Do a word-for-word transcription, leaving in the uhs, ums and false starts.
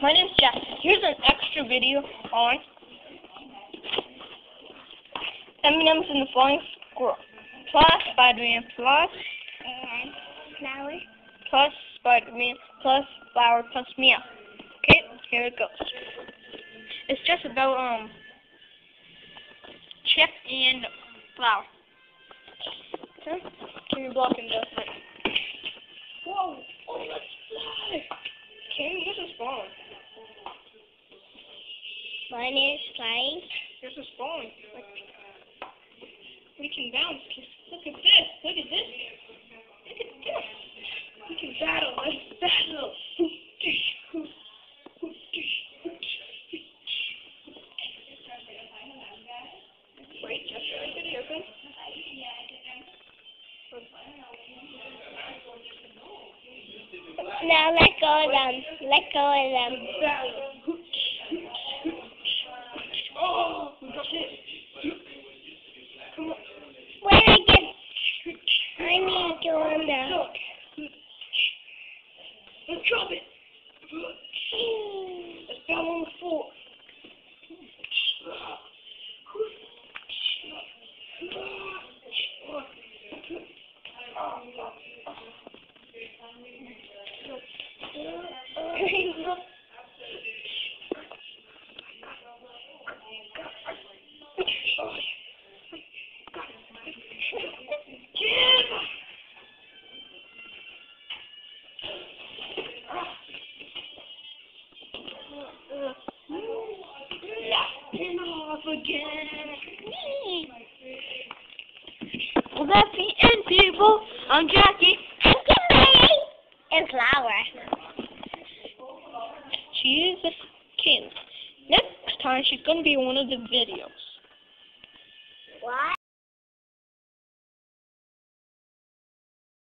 My name's Jack. Here's an extra video on M and M's and the Flying Squirel, plus Spider-Man, plus And flower. plus Spider-Man, plus flower, plus Mia. Okay, here it goes. It's just about um Chip and flower. Okay, can you block in the light? Whoa! Oh, let's fly! Okay, this is falling. Mine is flying. This is falling. Like, we can bounce. Look at this. Look at this. Look at this. We can battle. Let's battle. Wait, just a video open. Now let go of them. Let go of them. Battle. Oh, we got it. Come on. When I get, I need to go on that. Let's drop it. Let's battle on the floor. Laughing off again. Well, that's the end, people. I'm Jackie. And flower. She is a king. Next time, she's going to be in one of the videos. What?